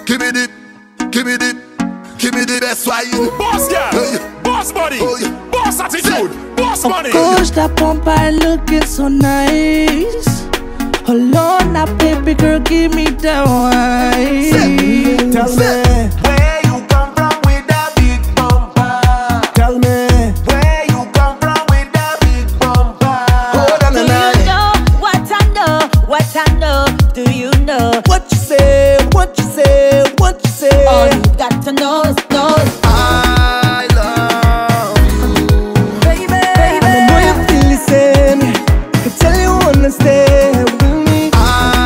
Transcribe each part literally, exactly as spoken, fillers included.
give me the, give me the, give me the best wine. Boss girl, Hey. boss body, Oh, yeah. boss attitude, boss money. Gosh, that bumper looking so nice. Hold on, now, baby girl, give me that wine. Tell me Where you come from with that big bumper? Tell me Where you come from with that big bumper? Hold on Do a you night. know what I know? What I know? Do you know? what you say, what you say, what you say. All you got to know is know is I love you. baby, I baby. know you feel the same. I can tell you wanna stay with me. I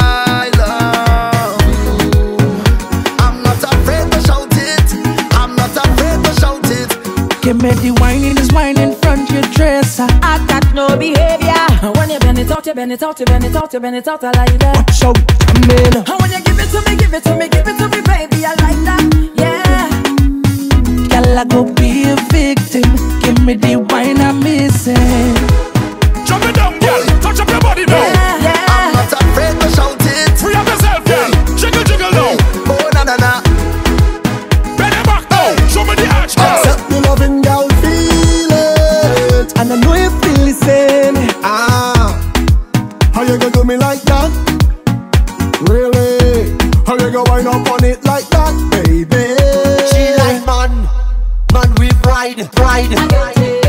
love you. I'm not afraid to shout it. I'm not afraid to shout it. Give me the wine in this wine in front your dresser. I got no behavior. When you bend it out, you bend it out, you bend it out, you bend it out, I like that. Watch out, Jamaica. And when you give it to me, give it to me, give it to me, baby, I like that. Yeah. Girl, I go be a victim. Give me the wine I'm missing. Jump it down, girl. Touch up your body now. Yeah, I'm yeah. not afraid to shout it. Free up yourself, girl. Jiggle, jiggle now. Oh na na na. Bend it back now. Show me the arch, girl. Accept me loving, girl, feel it. And I know you feel the same. Ah, how you gonna do me like that? Really? How you gonna wind up on it like that, baby? She like man, man with pride, pride. I got it.